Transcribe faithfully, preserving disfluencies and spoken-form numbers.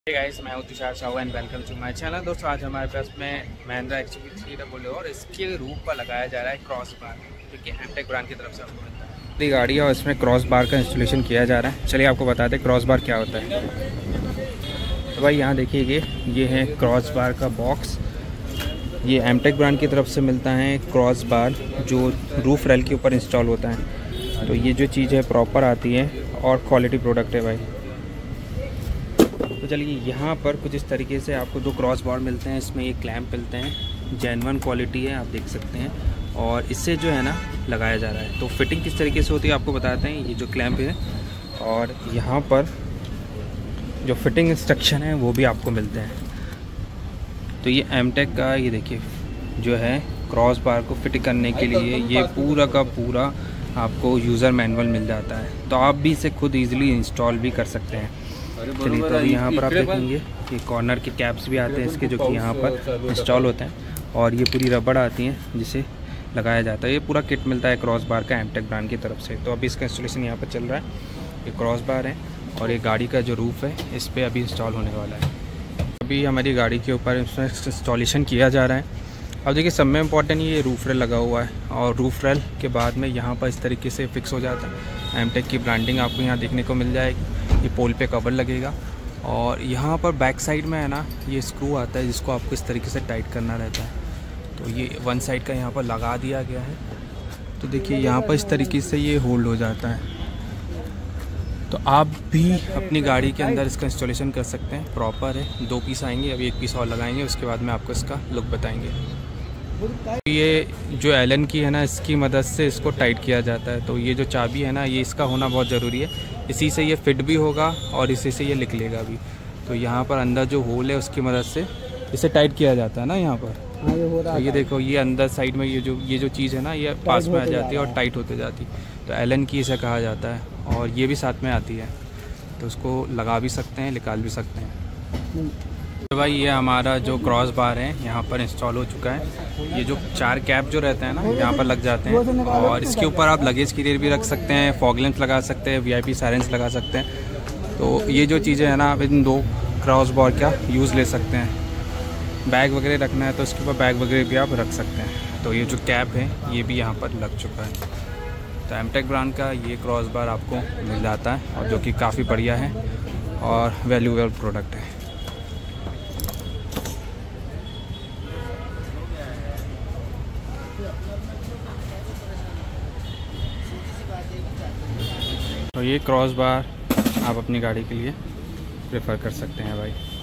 हे guys, मैं हूं Tushar Sahu and welcome to my channel. दोस्तों, आज हमारे पास में Mahindra X U V three double और इसके रूफ पर लगाया जा रहा है क्रॉस बार, जो कि एमटेक ब्रांड की तरफ से आपको मिलता है। ये गाड़ी है और इसमें क्रॉस बार का इंस्टॉलेशन किया जा रहा है। चलिए आपको बताते हैं क्रॉस बार क्या होता है। तो भाई यहाँ देखिए, ये ये है क्रॉस बार का बॉक्स। ये एमटेक ब्रांड की तरफ से मिलता है क्रॉस बार, जो रूफ रेल के ऊपर इंस्टॉल होता है। तो ये जो चीज़ है प्रॉपर आती है और क्वालिटी प्रोडक्ट है भाई। तो चलिए, यहाँ पर कुछ इस तरीके से आपको दो क्रॉस बार मिलते हैं। इसमें एक क्लैंप मिलते हैं, जेन्युइन क्वालिटी है, आप देख सकते हैं। और इससे जो है ना लगाया जा रहा है। तो फिटिंग किस तरीके से होती है आपको बताते हैं। ये जो क्लैंप है और यहाँ पर जो फिटिंग इंस्ट्रक्शन है वो भी आपको मिलते हैं। तो ये एमटेक का, ये देखिए जो है क्रॉस बार को फिट करने के लिए ये पूरा का पूरा आपको यूज़र मैनुअल मिल जाता है। तो आप भी इसे खुद ईजिली इंस्टॉल भी कर सकते हैं। चलिए, तो अभी यहाँ पर आप देखेंगे कि कॉर्नर के कैप्स भी आते हैं इसके, जो कि यहाँ पर इंस्टॉल होते हैं। और ये पूरी रबड़ आती है जिसे लगाया जाता है। ये पूरा किट मिलता है क्रॉस बार का एमटेक ब्रांड की तरफ से। तो अभी इसका इंस्टॉलेशन यहाँ पर चल रहा है। ये क्रॉस बार है और ये गाड़ी का जो रूफ है इस पर अभी इंस्टॉल होने वाला है। अभी हमारी गाड़ी के ऊपर इंस्टॉलेशन किया जा रहा है। अब देखिए, सब में इम्पॉर्टेंट ये रूफ रेल लगा हुआ है और रूफ रेल के बाद में यहाँ पर इस तरीके से फिक्स हो जाता है। एमटेक की ब्रांडिंग आपको यहाँ देखने को मिल जाएगी। ये पोल पे कवर लगेगा और यहाँ पर बैक साइड में है ना, ये स्क्रू आता है जिसको आपको इस तरीके से टाइट करना रहता है। तो ये वन साइड का यहाँ पर लगा दिया गया है। तो देखिए, यहाँ पर इस तरीके से ये होल्ड हो जाता है। तो आप भी अपनी गाड़ी के अंदर इसका इंस्टॉलेशन कर सकते हैं। प्रॉपर है, दो पीस आएंगे, अभी एक पीस और लगाएंगे, उसके बाद में आपको इसका लुक बताएंगे। ये जो एलन की है ना, इसकी मदद से इसको टाइट किया जाता है। तो ये जो चाबी है ना, ये इसका होना बहुत ज़रूरी है। इसी से ये फिट भी होगा और इसी से ये निकलेगा भी। तो यहाँ पर अंदर जो होल है उसकी मदद से इसे टाइट किया जाता है ना यहाँ पर। तो ये देखो, ये अंदर साइड में ये जो ये जो चीज़ है ना, ये पास में आ जाती है और टाइट होते जाती है। तो एलन की इसे कहा जाता है और ये भी साथ में आती है। तो उसको लगा भी सकते हैं, निकाल भी सकते हैं। तो भाई, ये हमारा जो क्रॉस बार है यहाँ पर इंस्टॉल हो चुका है। ये जो चार कैप जो रहते हैं ना, यहाँ पर लग जाते हैं और इसके ऊपर आप लगेज कैरियर भी रख सकते हैं, फॉग लैंप्स लगा सकते हैं, वीआईपी सायरेंस लगा सकते हैं। तो ये जो चीज़ें हैं ना, आप इन दो क्रॉस बार का यूज़ ले सकते हैं। बैग वगैरह रखना है तो इसके ऊपर बैग वगैरह भी आप रख सकते हैं। तो ये जो कैप है ये भी यहाँ पर लग चुका है। तो एमटेक ब्रांड का ये क्रॉस बार आपको मिल जाता है और जो कि काफ़ी बढ़िया है और वैल्यूएबल प्रोडक्ट है। तो ये क्रॉस बार आप अपनी गाड़ी के लिए प्रेफर कर सकते हैं भाई।